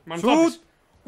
Σουτ!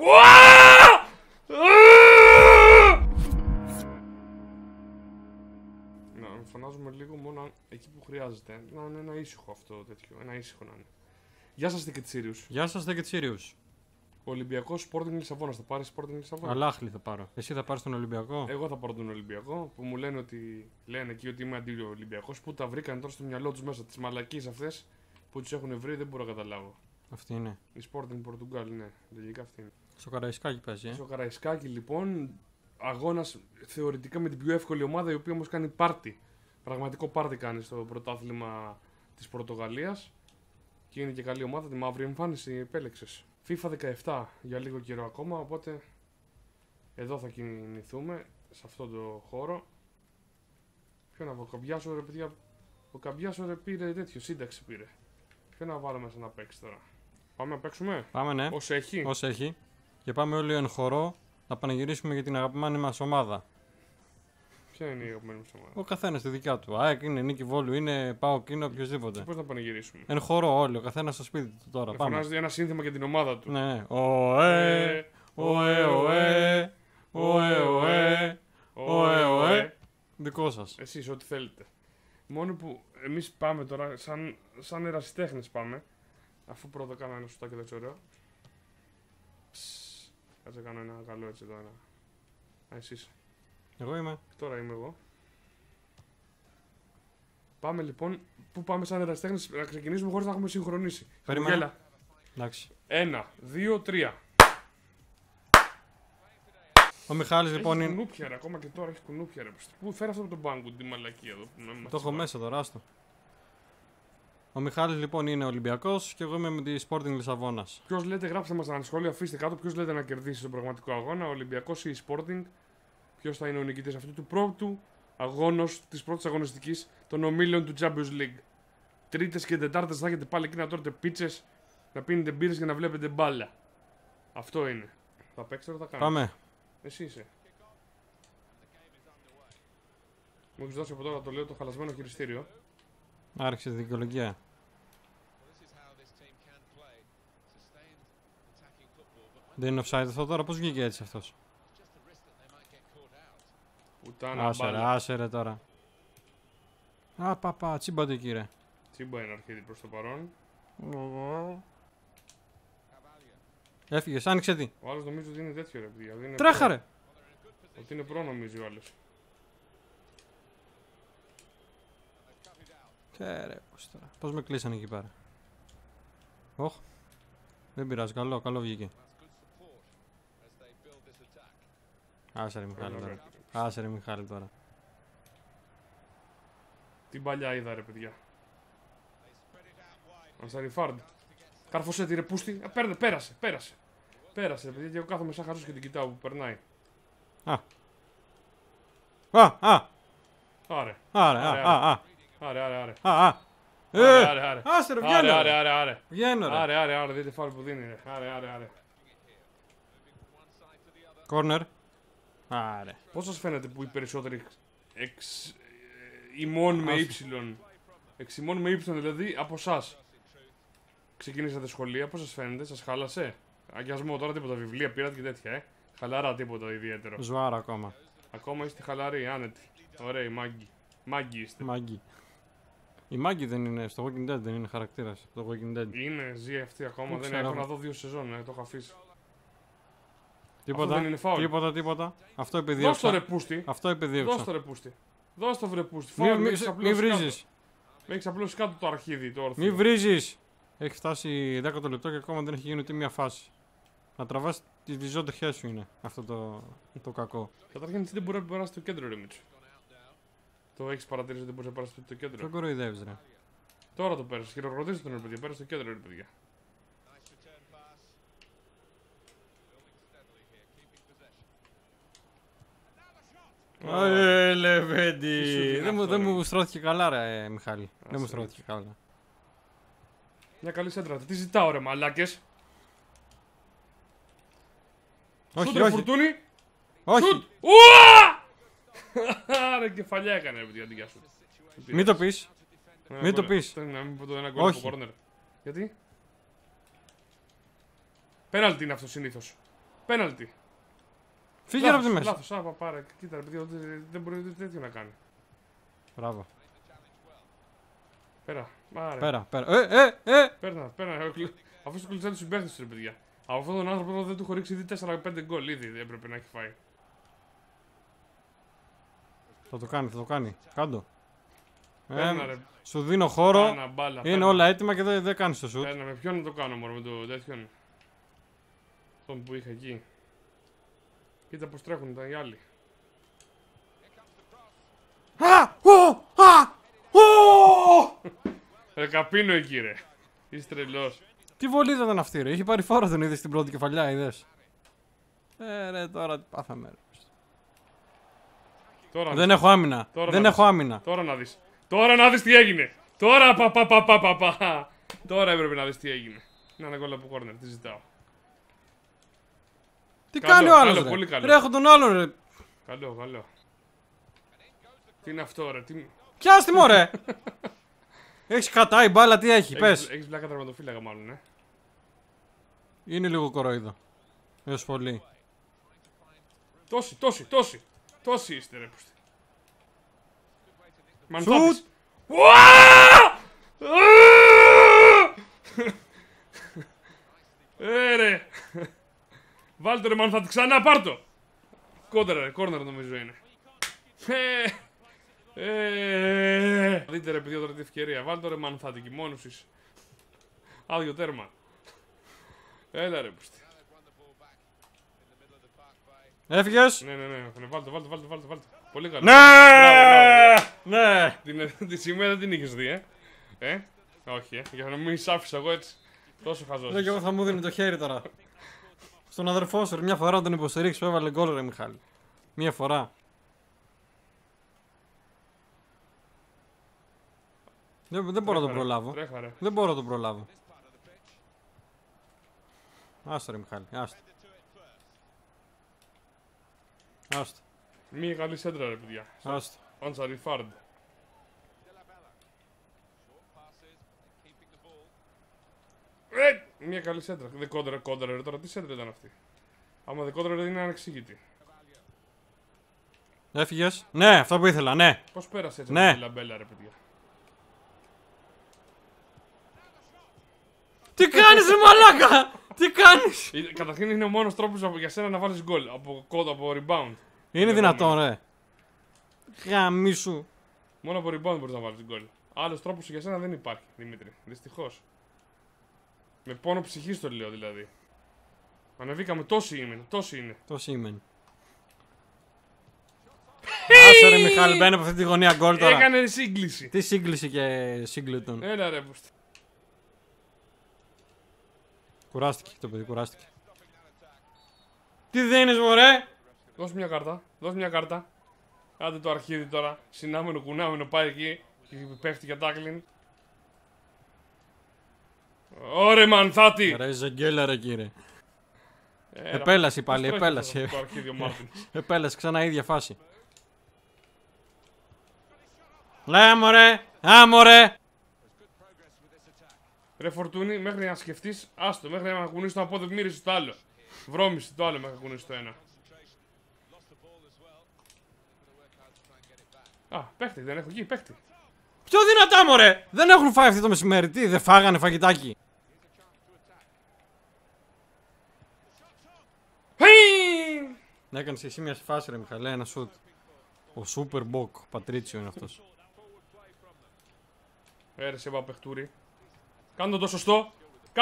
Να φωνάζουμε λίγο μόνο εκεί που χρειάζεται. Να είναι ένα ήσυχο αυτό τέτοιο. Ένα ήσυχο να είναι. Γεια σας, Take It Serious. Γεια σας, Take It Serious. Ολυμπιακός Sporting Λισαβόνας. Θα πάρει Sporting Λισαβόνα? Αλάχλη θα πάρω. Εσύ θα πάρεις τον Ολυμπιακό. Εγώ θα πάρω τον Ολυμπιακό που μου λένε ότι λένε εκεί ότι είμαι αντί-Ολυμπιακός. Που τα βρήκαν τώρα στο μυαλό τους μέσα. Τις μαλακίες αυτές που τους έχουν βρει δεν μπορώ να καταλάβω. Αυτή είναι. Η Sporting Portugal, ναι, λογικά αυτή είναι. Στο Καραϊσκάκι παίζει. Στο Καραϊσκάκι λοιπόν, αγώνας θεωρητικά με την πιο εύκολη ομάδα, η οποία όμως κάνει πάρτι. Πραγματικό πάρτι κάνει στο πρωτάθλημα της Πορτογαλίας. Και είναι και καλή ομάδα, τη μαύρη εμφάνιση επέλεξες. FIFA 17 για λίγο καιρό ακόμα, οπότε εδώ θα κινηθούμε, σε αυτό το χώρο. Ποιο να πω, Καμπιάσο ρε παιδιά, ο Καμπιάσο ρε πήρε τέτοιο, σύνταξη πήρε. Ποιο να βάλω μέσα να παίξει τώρα? Πάμε να παίξουμε. Πάμε, ναι. Όσο έχει. Όσο έχει. Και πάμε όλοι εν χορό να πανηγυρίσουμε για την αγαπημένη μας ομάδα. Ποια είναι η αγαπημένη μας ομάδα? Ο καθένας τη δικιά του. ΑΕΚ είναι, Νίκη Βόλου είναι, ΠΑΟΚ είναι, οποιοδήποτε. Πώς να πανηγυρίσουμε? Εν χορό όλοι, ο καθένας στο σπίτι του τώρα. Πάμε. Φωνάζει ένα σύνθημα για την ομάδα του. Ναι. Ωε, ωε, ωε, ωε, ωε, ωε, ωε. Δικό σας. Εσείς ό,τι θέλετε. Μόνο που εμείς πάμε τώρα, σαν ερασιτέχνες πάμε. Αφού πρώτα κάνω ένα σουτάκι εδώ, έτσι ωραίο. Κάτσε κάνω ένα καλό έτσι εδώ. Ένα. Α, εσείς. Εγώ είμαι. Τώρα είμαι εγώ. Πάμε λοιπόν. Πού πάμε σαν ερασιτέχνες? Να ξεκινήσουμε χωρίς να έχουμε συγχρονίσει. Περίμενα. Εντάξει. 1, 2, 3. Ο Μιχάλης λοιπόν Έχει είναι. κουνούπια ρε, ακόμα και τώρα έχει κουνούπια ρε. Πού φέρει αυτό από τον μπάγκο, τη μαλακία εδώ που Το έχω μέσα τώρα, άστο. Ο Μιχάλης λοιπόν είναι Ολυμπιακός και εγώ είμαι με τη Sporting Λισαβόνας. Ποιος λέτε, γράψτε μας ένα σχόλιο, αφήστε κάτω. Ποιος λέτε να κερδίσει στον πραγματικό αγώνα, ο Ολυμπιακός ή η Sporting? Ποιος θα είναι ο νικητής αυτού του πρώτου αγώνος, της πρώτης αγωνιστικής των ομίλων του Champions League? Τρίτες και Τετάρτες θα έχετε πάλι εκεί να τρώτε πίτσες, να πίνετε μπύρες και να βλέπετε μπάλα. Αυτό είναι. Θα παίξετε, θα κάνετε. Πάμε. Εσύ είσαι. Μου έχεις δώσει από τώρα, το λέω, το χαλασμένο χειριστήριο. Άρχισε τη δικαιολογία. Δεν είναι offside αυτό τώρα, πώς βγήκε έτσι αυτός? Πουτάνα μπάλα. Άσε ρε τώρα. Α, παπα, τσίμπατε εκεί ρε. Τσίμπα είναι αρχίδι προς το παρόν. Έφυγες, άνοιξε τι. Ο άλλος νομίζω ότι είναι τέτοιο ρε παιδιά. ότι είναι Τρέχα προ. ρε. Ότι είναι προ νομίζει ο άλλος. Ρε, πώς με κλείσανε εκεί πέρα. Όχ. Δεν πειράζει, καλό βγήκε. Άσε ρε Μιχάλη τώρα. Άσε ρε Μιχάλη τώρα. Τι παλιά είδα ρε παιδιά. Ανσαριφάρντ. Καρφωσέ τη ρε πούστη. Πέρασε. Πέρασε ρε παιδιά και εγώ κάθομαι σαν χαζός και την κοιτάω που περνάει. Άρε. Άρε. Άσε ρε, βγαίνω. Άρε. Βγαίνω ρε. Άρε, δείτε φάουλ που δίνει ρε. Άρε. Κόρνερ. Άρε. Πώς σας φαίνεται που οι περισσότεροι ημών με ύψιλον, ημών με ύψιλον δηλαδή από εσάς ξεκινήσατε σχολεία, πώς σας φαίνεται, σας χάλασε? Αγιασμό τώρα, τίποτα, βιβλία πήρατε και τέτοια, χαλαρά, τίποτα ιδιαίτερο? Ζουάρα ακόμα. Ακόμα είστε χαλαροί, άνετοι. Ωραίοι, μάγκοι είστε. Μάγκη. Η Μάγκη δεν είναι, στο Walking Dead δεν είναι χαρακτήρας. Το Walking Dead. Είναι, ζει αυτή ακόμα, Δεν δεν ξέρω. έχω να δω 2 σεζόν, το έχω αφήσει. Τίποτα. δεν είναι φάουλ. Τίποτα. Αυτό Δώσ' το επιδίωξα. ρε πούστη, Αυτό επιδίωξα. δώσ' το ρε πούστη. Δώσ' το βρε πούστη. Φάουλ, Μη βρίζεις. με έχεις απλώσει κάτω το αρχίδι, το όρθιο. Μη βρίζεις. Έχει φτάσει 10 λεπτό και ακόμα δεν έχει γίνει ούτε μία φάση. Να τραβάς τις βυζόντεχές σου είναι αυτό το κακό. Καταρχήν εσύ δεν μπορεί να περάσει το κέντρο ρε Μίτσο. Το έχεις παρατηρήσει ότι δεν μπορεί να περάσει το κέντρο? Το κοροϊδεύεις ρε. Τώρα το πέρασε. Χειροκροτήστε τον ρε παιδιά. Πέρασε το κέντρο ρε παιδιά. Λεβέντη. Δεν μου στρώθηκε καλά ρε Μιχάλη. Δεν μου στρώθηκε καλά. Μια καλή σέντρα. Τι ζητάω ρε μαλάκες? Όχι, όχι. Φουρτούνι. όχι. Άρα κεφαλιά έκανε ρε παιδιά την σου. Μην το πεις. Μην το πεις. Να μην πω το ένα γκολ από κόρνερ. Γιατί? Πέναλτι είναι αυτό συνήθως. Πέναλτι. Φύγε από τη μέση. Λάθος, πάρε. Κοίτα, ρε παιδί, δεν μπορεί τέτοιο να κάνει. Μπράβο. Πέρα. Πάρε. Πέρα. Πέρνα. Αφού σου κλεισάνε του συμπαίχτες του, ρε παιδιά. Από αυτόν τον άνθρωπο δεν του έχω ρίξει ήδη 4-5 γκολ. Ήδη έπρεπε να έχει φάει. Θα το κάνει. Κάντο. Πέρνα, ρε. Σου δίνω χώρο. Κάνα μπάλα, Είναι πέρνα. όλα έτοιμα και δεν κάνεις το σουτ. Πέρνα, με ποιον να το κάνω μόνο, με το τέτοιον. Τον που είχα εκεί. Κοίτα πως τρέχουν οι άλλοι. Ρε καπίνο εκεί ρε. Είσαι τρελός. Τι βολίδα ήταν αυτή ρε. Είχε πάρει φόρο, τον είδες στην πρώτη κεφαλιά, είδες. Ρε τώρα τι πάθαμε ρε. Τώρα, Δεν έχω άμυνα. Τώρα Δεν να έχω άμυνα. Τώρα να δεις. Τώρα να δεις τι έγινε. Τώρα Τώρα έπρεπε να δεις τι έγινε. Να είναι γκολ από κόρνερ. Τι ζητάω. Τι Καλό, κάνει ο άλλος καλό, ρε. πολύ καλό. Ρε έχω τον άλλον ρε. Καλό. Τι είναι αυτό ρε. Τι... Πιάστη μου ρε. Έχεις κατάει μπάλα, τι έχει, πες. Έχεις βλάκα τερματοφύλακα μάλλον, Είναι λίγο κοροϊδό. Έως πολύ. Τόσοι είστε ρε πούστη. Σουτ. Ρε. Βάλτε ρε Μανθάτη ξανά, πάρτο. Κόρνερ νομίζω είναι. Δείτε ρε παιδιά τώρα τη ευκαιρία. Βάλτε ρε Μανθάτη και μόνος είσαι. Άδειο τέρμα. Έλα ρε πούστη. Έφυγες. Ναι. Βάλτε. Πολύ καλό. Ναι! Μπράβο. Ναι! Τη σημαία δεν την είχες δει, Όχι, για να μην σ' άφησα εγώ έτσι. Τόσο χαζός. Λέω κι εγώ θα μου δίνει το χέρι τώρα. Στον αδερφό σου, ρε, μια φορά τον υποστηρίξει που έβαλε γκολ ρε Μιχάλη. Μια φορά. Δεν μπορώ να τον προλάβω. Τρέχα, Δεν μπορώ να τον προλάβω. Άστο ρε Μιχάλη, άστο. Μία καλή σέντρα ρε παιδιά. Άστο. Ριφάρντ. Μία καλή σέντρα. Δεν κόντρα ρε τώρα. Τι σέντρα ήταν αυτή. Άμα δεν κόντρα δεν είναι ανεξήγητη. Έφυγες. Ναι, αυτό που ήθελα, ναι. Πώς πέρασε έτσι Ναι. τη λαμπέλα ρε παιδιά. Τι κάνεις ρε μαλάκα! Τι κάνεις! Καταρχήν είναι ο μόνος τρόπος για σένα να βάλεις γκολ. Από rebound. Είναι δυνατόν ρε. Γαμίσου. Μόνο από rebound μπορείς να βάλεις γκολ. Άλλος τρόπος για σένα δεν υπάρχει, Δημήτρη. Δυστυχώς. Με πόνο ψυχής το λέω δηλαδή. Ανεβήκαμε, τόσοι είναι. Το σήμαινε. Άσε ρε Μιχάλη, μπαίνει από αυτή τη γωνία γκολ τώρα. Έκανε σύγκληση. Τι σύγκληση και σύγκλιτον. Έλα ρε πούστη. Κουράστηκε το παιδί, κουράστηκε. Τι δίνεις μωρέ! Δώσ' μια κάρτα. Άντε το αρχίδι τώρα. Συνάμενο, κουνάμενο, πάει εκεί. Και πέφτει για τάκλιν. Ωρε Μανθάτη! Ρε Ζεγγέλα ρε κύριε. Επέλαση πάλι, επέλαση. Το αρχίδι ο Μάρτιν. Επέλαση, ξανά ίδια φάση. Λέ μωρέ! Α μωρέ! Ρε Φορτούνη, μέχρι να σκεφτείς, άστο, μέχρι να κουνήσεις το απόδειγμα, μύρισε το άλλο. Βρώμησε το άλλο μέχρι να κουνήσεις το ένα. Α, παίχτη, δεν έχω εκεί, παίχτη. Πιο δυνατά μωρέ! Δεν έχουν φάει αυτή το μεσημέρι, τι, δεν φάγανε φαγητάκι. Έκανες εσύ μια φάση ρε Μιχαλέ, ένα σουτ. Ο Σούπερ Μποκ, Πατρίτσιο είναι αυτός. Έρεσε παπεχτούρι. Κάνε το σωστό.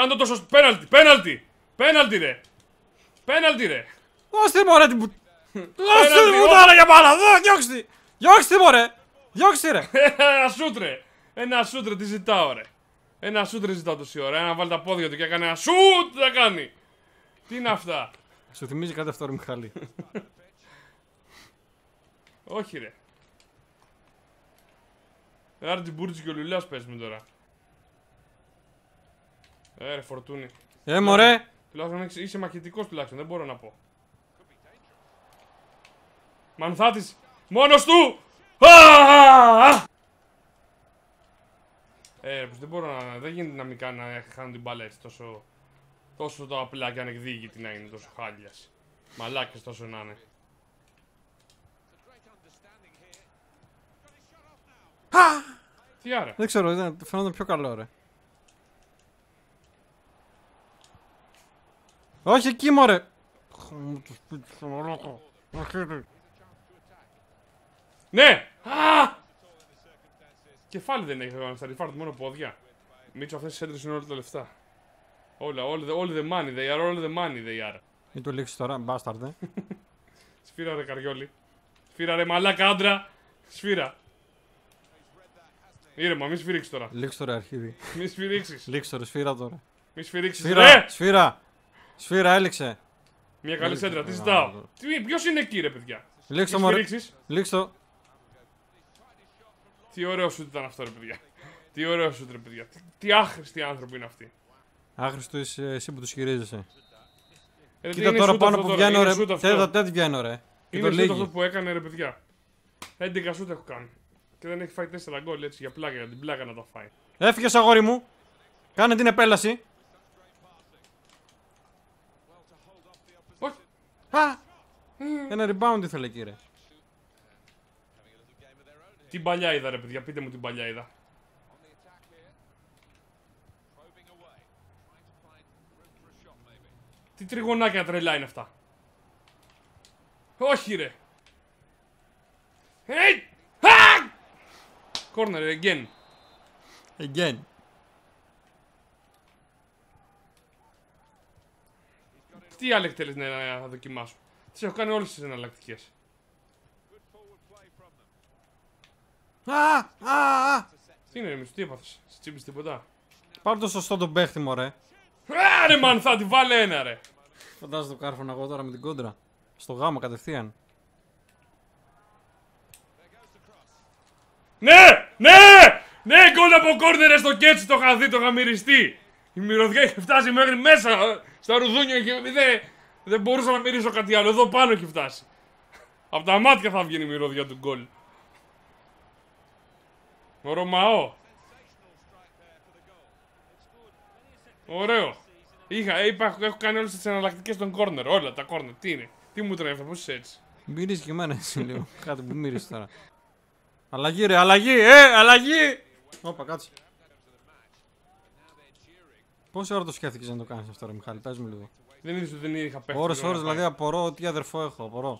Πέναλτι ρε. Δώστε μωρέ την που... Δώστε την πουτάνα για μπάλα, διώξτε! Διώξτε μωρέ! Διώξτε ρε! Ένα σούτ ρε, τι ζητάω ρε. Ένα σούτ ρε ζητάω τόση ώρα. Ένα βάλει τα πόδια του και έκανε ένα σούτ θα κάνει. Τι είναι αυτά. Σου θυμίζει κάτι αυτό ρε Μιχάλη. Όχι ρε. Άρτη Μπούρτζη και ο Λουλάς παίζουμε τώρα. Ρε Φορτούνη. Μωρέ! Τουλάχιστον είσαι μαχητικός τουλάχιστον, δεν μπορώ να πω. Μανθάτης, μόνος του! Δεν μπορώ να... Δεν γίνεται να μην κάνει να χάνω την μπάλα έτσι τόσο... Τόσο το απλά και ανεκδίκητη να είναι, τόσο χάλιας. Μαλάκες τόσο να είναι. Τι άρα. Δεν ξέρω, φαίνονταν πιο καλό, ρε. Όχι εκεί, μωρέ! Ναι! Α! Κεφάλι δεν έχει ο Σταριφάρτ, μόνο πόδια. Μίτσο, αυτές τις έντρες είναι όλα τα λεφτά. Όλα, all the money they are, all the money they are. Μην το λήξεις τώρα, μπάσταρδε. Σφύρα ρε Καριόλη. Σφύρα ρε μαλάκα άντρα. Σφύρα. Ήρεμα, μη σφυρίξεις τώρα. Λήξεις τώρα, αρχίδι. Μη σφυρίξεις. Λήξεις τώρα, σφύρα τώρα. Μη σφυρίξεις. Σφύρα! Σφύρα! Σφύρα, έληξε. Μια καλή σέντρα, τι ζητάω. Ποιος είναι εκεί ρε παιδιά. Λήξε το, Μη μωρέ. σφυρίξεις. Λήξε το. Τι ωραίο σουτ ήταν αυτό ρε παιδιά. Τι ωραίο σουτ ρε παιδιά. Τι άχρηστοι άνθρωποι είναι αυτοί. Άχρηστο είσαι εσύ που τους χειρίζεσαι. Τι Κοίτα είναι τώρα σουτ πάνω αυτό που τώρα, βγαίνω, είναι ρε. σουτ αυτό. Τέτοια βγαίνω, ρε. Και το Είναι σουτ αυτό λίγη. που έκανε ρε παιδιά. 11 σουτ έχω κάνει. Και δεν έχει φάει 4 γκολ έτσι για πλάκα, για την πλάκα να τα φάει. Έφυγες, αγόρι μου. Κάνε την επέλαση. Όχι. Α! Ένα rebound ήθελε, κύριε. Τι παλιά είδα ρε παιδιά, πείτε μου την παλιά είδα. Τι τριγωνάκια τρελά είναι αυτά. Όχι ρε. Hey! Corner again. Again. Τι άλλη θέλεις να δοκιμάσω. Τις έχω κάνει όλες τις εναλλακτικές. Τι είναι ρε Μίτσο, τι έπαθες. Σε τσίπης τίποτα. Πάρ' το σωστό τον παίχτη, μωρέ. Ρε μαν, θα τη βάλε ένα ρε. Φαντάζομαι το κάρφωνα εγώ τώρα με την κόντρα. Στο γάμο κατευθείαν. Ναι! Ναι! Ναι! Γκολ από κόρνερ στο κέτσι, το είχα δει, το είχα μυριστεί. Η μυρωδιά έχει φτάσει μέχρι μέσα στα ρουδούνια και δεν μπορούσα να μυρίσω κάτι άλλο. Εδώ πάνω έχει φτάσει. Από τα μάτια θα βγαίνει η μυρωδιά του γκολ. Ο Ρωμαό. Ωραίο. Έχω κάνει όλες τις εναλλακτικές των κόρνερ. Όλα τα κόρνερ. Τι είναι. Τι μου τρέφει, πώς είσαι έτσι. Μυρίζει και εμένα εσύ λίγο. Κάτι που μυρίζει τώρα. Αλλαγή, ρε, αλλαγή, αλλαγή! Όπα, κάτσε. Πόση ώρα το σκέφτηκες να το κάνεις αυτό, ρε Μιχάλη, πες μου λίγο. Δεν είδες ότι δεν είχα παίχτη. Ώρες, δηλαδή απορώ τι αδερφό έχω, απορώ.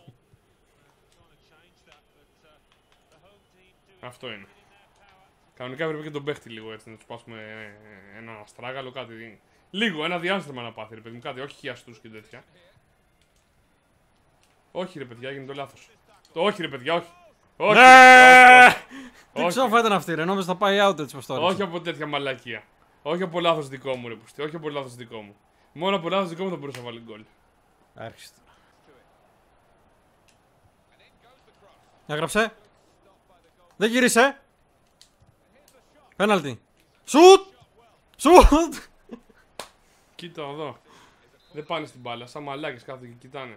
Αυτό είναι. Κανονικά έπρεπε και τον παίχτη λίγο έτσι, να του πάσουμε ένα στράγαλο, κάτι. Λίγο, ένα διάστημα να πάθει ρε παιδί μου, κάτι, όχι χιαστούς και τέτοια. Όχι ρε παιδιά, έγινε το λάθος. Το όχι ρε παιδιά, όχι. Όχι. Τι ξόφα ήταν αυτή, ρε, νόμιζα θα πάει out έτσι πως τώρα. Όχι από τέτοια μαλακία. Όχι από λάθος δικό μου ρε πουστή, όχι από λάθος δικό μου. Μόνο από λάθος δικό μου θα μπορούσα να βάλει γκολ. Άρχισε τώρα. Έγραψε. Δεν γύρισε. Πέναλτι. Σουτ! Σουτ! Κοίτα εδώ. Δεν πάνε στην μπάλα, σαν μαλάκες κάθονται και κοιτάνε.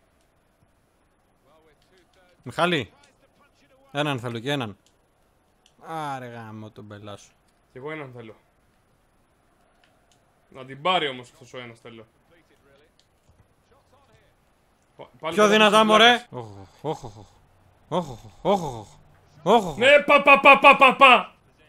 Μιχάλη. Έναν θέλω και έναν. Άρε γάμο τον πελά σου. Κι εγώ έναν θέλω. Να την πάρει όμως αυτός ο ένας θέλω. Πιο δυνατά μωρέ. Όχι. Ναι, πα.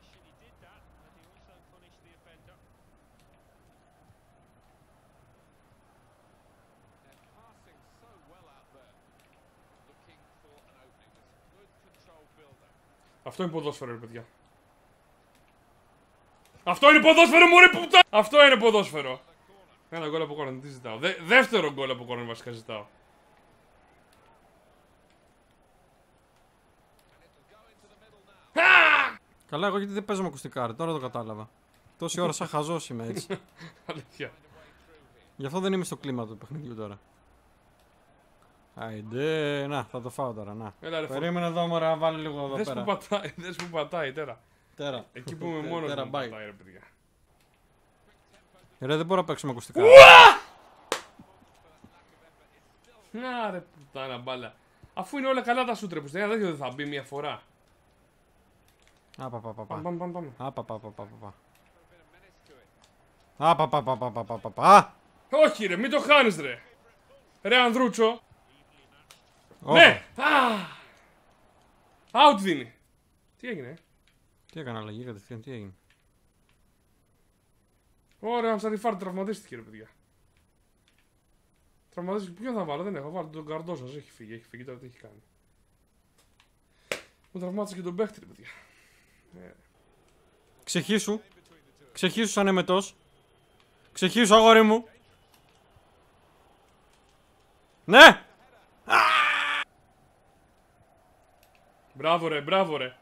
Αυτό είναι ποδόσφαιρο, ρε παιδιά. Αυτό είναι ποδόσφαιρο, μωρέ πουτά! Αυτό είναι ποδόσφαιρο. Ένα γκολ από κόρνερ, τι ζητάω. Δεύτερο γκολ από κόρνερ βασικά ζητάω. Καλά, εγώ γιατί δεν παίζω με ακουστικά, ρε, τώρα το κατάλαβα. Τόση ώρα σαν χαζός είμαι έτσι. Αλήθεια. Γι' αυτό δεν είμαι στο κλίμα του παιχνιδιού τώρα. Άιντε, να, θα το φάω τώρα, να. Έλα, ρε, Περίμενε εδώ, μωρέ, να βάλω λίγο εδώ δες πέρα. που πατάει, δες που πατάει τώρα. Τέρα. Εκεί που είμαι μόνος Τέρα, μου μπάει. πατάει, ρε παιδιά. Ρε, δεν μπορώ να παίξω με ακουστικά. Να ρε πουτάνα μπάλα. Αφού είναι όλα καλά τα σούτρε που δεν θα μπει μια φορά. Πάμε. Πάμε. Α! Όχι ρε, μην το χάνεις ρε. Ρε Ανδρούτσο. Όχι. Ναι! Out δίνει. Τι έγινε? Τι έκανα αλλαγή κατευθείαν, τι έγινε? Ωραία, αν Σαριφάρ τραυματίστηκε ρε παιδιά. Τραυματίστηκε, ποιον θα βάλω, δεν έχω βάλει τον Καρντόσα, έχει φύγει τώρα τι έχει κάνει. Μου τραυμάτισε και τον παίχτη ρε παιδιά. Ξεχίσου. Ξεχίσου σαν εμετός. Ξεχίσου αγόρι μου. Ναι! Μπράβο ρε, μπράβο ρε.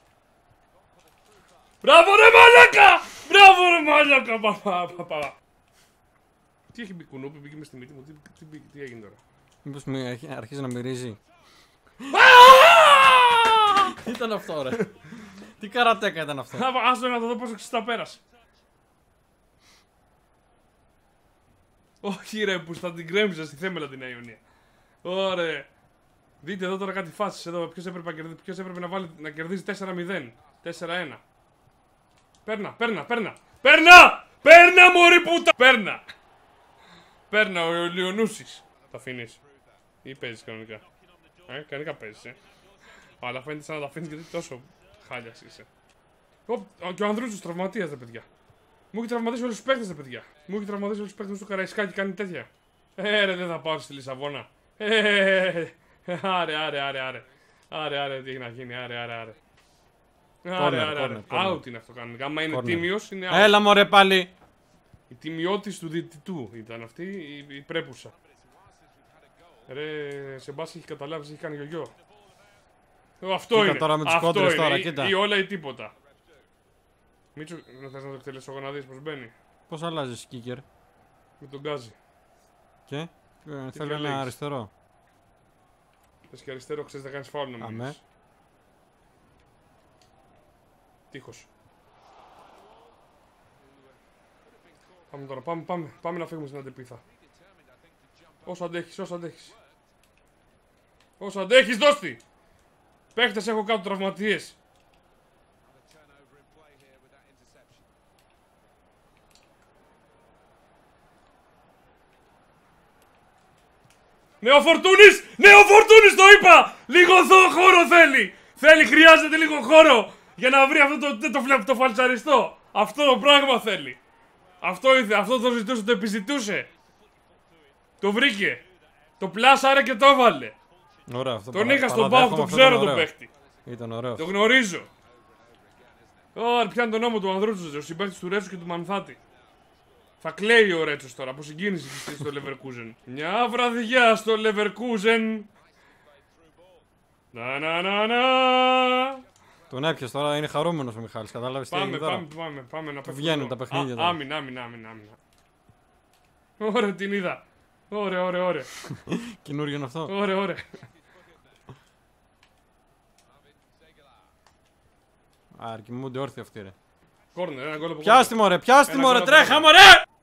Μπράβο ρε μαλάκα! Μπράβο ρε μαλάκα! Παπα. Τι έχει μπει κουνούπι, μπήκε μες στη μύτη μου, τι έγινε τώρα? Μήπως αρχίζει να μυρίζει? Τι ήταν αυτό ρε? Τι καρατέκα ήταν αυτό? Άστο να το δω πόσο ξυστά πέρασε. Όχι ρε, που θα την κρέμιζα στη θέμελα την Αιωνία. Ωραία. Δείτε εδώ τώρα κάτι φάσεις εδώ. Ποιος έπρεπε να κερδίζει 4-0. 4-1. Παίρνα μωρή πούτα. Παίρνα ο Λιονούσης. Τα αφήνεις ή παίζεις κανονικά? Κανονικά παίζεις αλλά φαίνεται σαν να τα αφήνεις γιατί τόσο χάλιας είσαι. Και ο Ανδρούτσος τραυματίας ρε παιδιά. Μου έχει τραυματίσει όλους τους παίκτες ρε παιδιά. Μου έχει τραυματίσει όλους τους παίκτες του Καραϊσκάκη, κάνει τέτοια. Ρε δεν θα πάω στη Λισαβόνα. Άρε, τι έχει να γίνει, άρε. Out είναι αυτό κανονικά. Άμα είναι τίμιος είναι out. Έλα μωρέ πάλι. Η τιμιότης του διαιτητού ήταν αυτή, η πρέπουσα. Ρε, Σεμπάση έχει καταλάβει, έχει κάνει γιογιό. Αυτό κοίτα είναι. Τώρα με τους αυτό κόντρες είναι. τώρα, κοίτα. Ή όλα ή τίποτα. Μίτσο, θες να το εκτελέσω εγώ να δεις πως μπαίνει? Πώς αλλάζεις kicker? Με τον γκάζι. Και θέλω λέγεις? ένα αριστερό. Θες και αριστερό, ξέρεις να κάνεις φάουλ νομίζεις. Αμέ. Τείχος. Πάμε τώρα, πάμε να φύγουμε στην αντεπίθα. Όσο αντέχεις. Όσο αντέχεις, δώσ' τη! Παίχτες έχω κάτω τραυματίες. Νεοφορτούνης το είπα! Λίγο χώρο θέλει! Χρειάζεται λίγο χώρο για να βρει αυτό το φαλτσαριστό. Αυτό το πράγμα θέλει. Αυτό το ζητούσε, το επιζητούσε. Το βρήκε. Το πλάσαρε και το έβαλε. Ωραία, αυτό Τον είχα στον πάγο, τον ξέρω τον παίχτη. Ήταν ωραίο. Το γνωρίζω. Ωραία, πιάνει τον νόμο του Ανδρούτσου, ο συμπαίκτης του Ρέτσου και του Μανθάτη. Θα κλαίει ο Ρέτσος τώρα από συγκίνηση στο Leverkusen. Μια βραδιά στο Leverkusen. Να. Τον έπιασε τώρα, είναι χαρούμενος ο Μιχάλης. Κατάλαβες τι έγινε τώρα? Πάμε να Του βγαίνουν τα παιχνίδια τώρα. Άμυνα. Ωραία, την είδα. Ωραία. Καινούριο είναι αυτό. Ωραία. Αρκιμούνται όρθιοι αυτοί ρε. Κόρνερ, ένα γκολ από Πιάστη μωρέ, τρέχα μωρέ!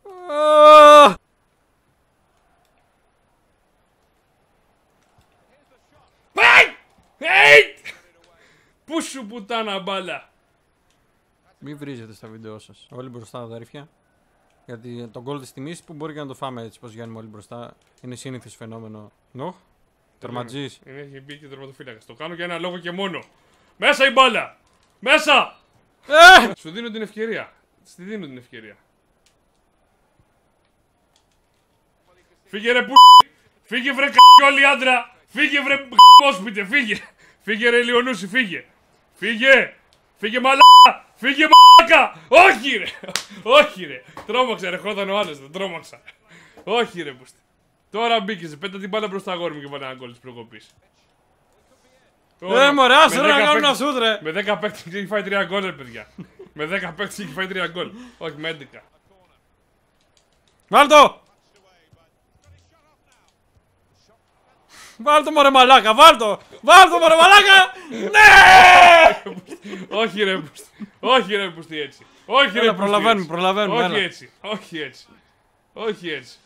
Πού σου πουτάνα μπάλα! Μην βρίζετε στα βίντεο σας. Όλοι μπροστά τα αδέρφια. Γιατί το γκολ της τιμής που μπορεί και να το φάμε έτσι πως βγαίνουμε όλοι μπροστά. Είναι σύνηθες φαινόμενο. Νοχ. Τερματζής. Έχει μπει και τερματοφύλακας. Το κάνω για ένα λόγο και μόνο. Μέσα η μπάλα! Μέσα! Σου δίνω την ευκαιρία. Στη δίνω την ευκαιρία. Φύγε ρε που. Φύγε βρε κ***όλη άντρα. Φύγε βρε πόσπιτε. Φύγε ρε Λιονούση, φύγε. Φύγε μαλάκα. Φύγε μαλάκα. Όχι ρε. Τρόμαξα ρε, χόταν ο άλλος, τρόμαξα. Όχι ρε πούστη. Τώρα μπήκες, πέτα την μπάλα μπροστά αγόρι μου και βάλε ένα γκολ της προκοπής. Μωρέ, άσε ρε να κάνουν ένα σούτ ρε. Με 10 παίκτες έχει φάει 3 γκολ ρε παιδιά. Με 10 παίκτες έχει φάει 3 γκολ. Όχι με 11. Βάλ' το! Βάλ' το μωρέ μαλάκα, βάλ' το μωρέ μαλάκα! Ναι! Όχι ρε πούστη έτσι. Όχι ρε προλαβαίνουμε. Όχι έτσι.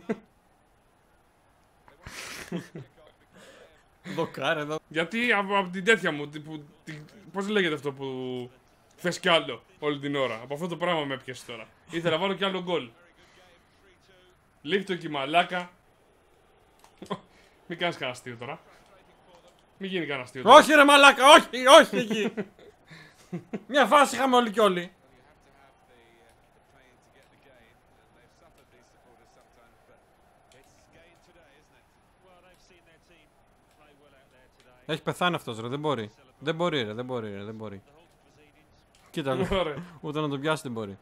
Δοκάρε εδώ. Γιατί από την τέτοια μου, πώς λέγεται αυτό που θες κι άλλο όλη την ώρα. Από αυτό το πράγμα με έπιασε τώρα. Ήθελα να βάλω κι άλλο γκολ. Λίχτω εκεί μαλάκα. Μην κάνεις κανένα αστείο τώρα. Μην γίνει κανένα αστείο τώρα. Όχι ρε μαλάκα, όχι, όχι εκεί. Μια φάση είχαμε όλοι κι όλοι. Έχει πεθάνει αυτός ρε, δεν μπορεί. Δεν μπορεί ρε, δεν μπορεί ρε, δεν μπορεί. Κοίτα, Ωραία. ούτε να τον πιάσει δεν μπορεί.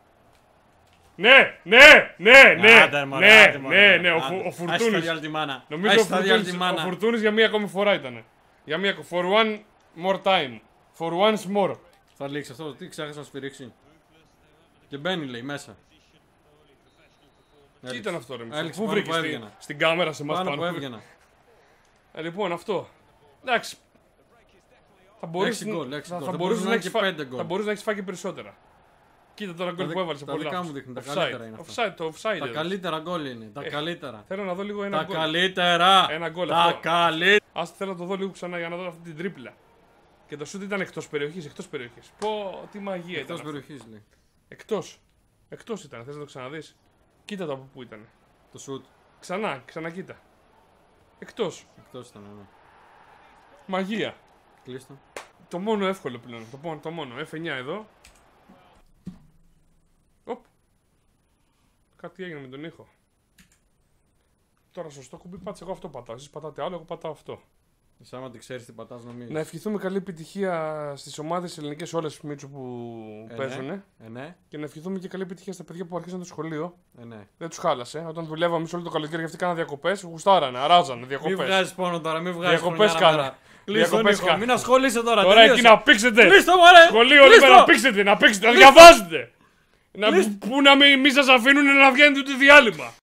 Ναι, ναι, ναι, ναι, Άντε, μωρέ, ναι, άντε, μωρέ, ναι, ναι, άντε. ο Άσε τα Φουρτούνης. διάλτη μάνα. Νομίζω Άσε τα διάλτη ο μάνα. Φουρτούνης για μία ακόμη φορά ήταν. Για μία for one more time. For once more. Θα λήξει αυτό, τι ξέχασα να σφυρίξει. Και μπαίνει λέει μέσα. Τι ήταν αυτό ρε μισό. Έληξε Πού πάνω βρήκε που έβγαινα. στην κάμερα σε εμάς Πάνω που πάνω. έβγαινα. Λοιπόν αυτό. Εντάξει. Θα μπορείς 6 γκολ, 6 γκολ. θα Θα μπορούσες να έχεις και 5 γκολ. θα μπορούσες να έχεις φάει και περισσότερα. Κοίτα τώρα γκολ που έβαλες. τα δικά μου δείχνουν, τα καλύτερα είναι αυτά. Offside, το offside. Τα έδωσε. καλύτερα γκολ είναι, τα καλύτερα. Θέλω να δω λίγο ένα Τα γκολ. καλύτερα! Ένα γκολ Τα αυτό. καλύτερα! Ας θέλω να το δω λίγο ξανά για να δω αυτή την τρίπλα. Και το σούτ ήταν εκτός περιοχής, εκτός περιοχής. Πω, τι μαγεία Εκτός ήταν. αυτό. περιοχής λέει. Εκτός. Εκτός ήταν, θες να το ξαναδείς. Κοίτα το από πού ήταν. Το σουτ. Ξανακοίτα. Εκτός. Εκτός ήταν, ναι. Μαγεία. Κλείστο. Το μόνο εύκολο πλέον. Το μόνο. F9 εδώ. Οπ. Κάτι έγινε με τον ήχο. Τώρα σωστό κουμπί πάτσε. Εγώ αυτό πατάω. Εσείς πατάτε άλλο, εγώ πατάω αυτό. Εσύ άμα την ξέρεις τι πατάς νομίζεις. Να ευχηθούμε καλή επιτυχία στις ομάδες ελληνικές όλες Μίτσου που παίζουν. Ναι, Και να ευχηθούμε και καλή επιτυχία στα παιδιά που αρχίσαν το σχολείο. ναι. Δεν τους χάλασε. Όταν δουλεύαμε όλο το καλοκαίρι, γιατί κάνανε διακοπές, γουστάρανε, αράζανε Μην διακοπές. βγάζεις πόνο τώρα, μην βγάζεις Διακοπές χρονιά κάνα. μέρα. Κλείστο Διακοπές Νίκο, κάνα. μην ασχολείσαι τώρα. Τώρα εκεί τελείωσε. να πήξετε. Κλείστο μωρέ! Σχολείο όλη μέρα να πήξετε, να διαβάζετε. Πού να μην σας αφήνουν να βγαίνετε ούτε διάλειμμα.